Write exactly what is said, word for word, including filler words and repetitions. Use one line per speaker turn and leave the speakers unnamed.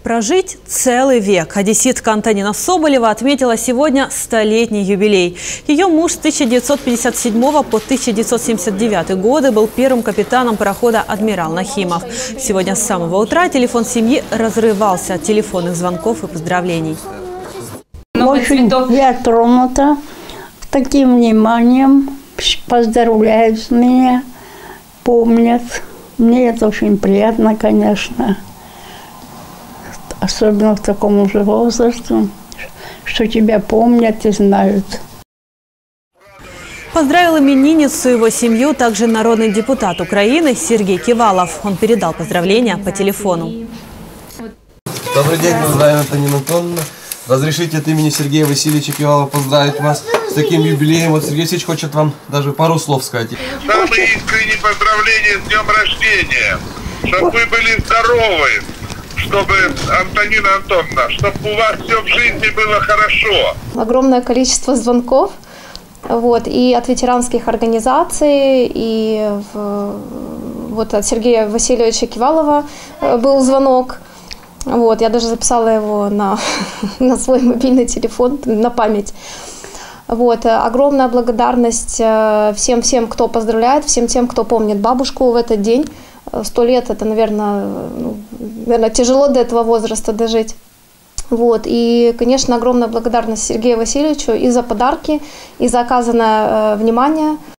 Прожить целый век. Одесситка Антонина Соболева отметила сегодня столетний юбилей. Ее муж с тысяча девятьсот пятьдесят седьмого по тысяча девятьсот семьдесят девятый годы был первым капитаном парохода «Адмирал Нахимов». Сегодня с самого утра телефон семьи разрывался от телефонных звонков и поздравлений.
Очень я тронута таким вниманием, поздравляют меня, помнят. Мне это очень приятно, конечно. Особенно в таком уже возрасте, что тебя помнят и знают.
Поздравил именинницу и его семью также народный депутат Украины Сергей Кивалов. Он передал поздравления по телефону.
Добрый день, уважаемая Антонина Антоновна. Разрешите от имени Сергея Васильевича Кивалова поздравить вас с таким юбилеем. Вот Сергей Васильевич хочет вам даже пару слов сказать.
Самые искренние поздравления с днем рождения. Чтобы вы были здоровы. Чтобы, Антонина Антоновна, чтобы у вас все в жизни было хорошо.
Огромное количество звонков, вот, и от ветеранских организаций, и в, вот от Сергея Васильевича Кивалова был звонок. Вот, я даже записала его на, на свой мобильный телефон, на память. Вот, огромная благодарность всем-всем, кто поздравляет, всем тем, кто помнит бабушку в этот день. Сто лет – это, наверное, ну, наверное, тяжело до этого возраста дожить. Вот. И, конечно, огромная благодарность Сергею Васильевичу и за подарки, и за оказанное э, внимание.